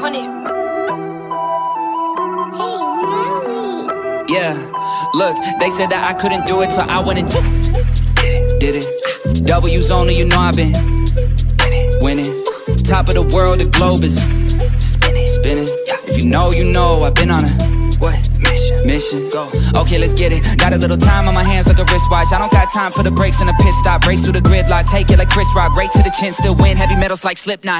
100. Yeah, look, they said that I couldn't do it, so I went and did it. W's only, you know I've been winning. Top of the world, the globe is spinning. If you know, I've been on a mission. Go. Okay, let's get it. Got a little time on my hands like a wristwatch. I don't got time for the brakes and a pit stop. Race through the gridlock, take it like Chris Rock. Right to the chin, still win. Heavy metals like Slipknot.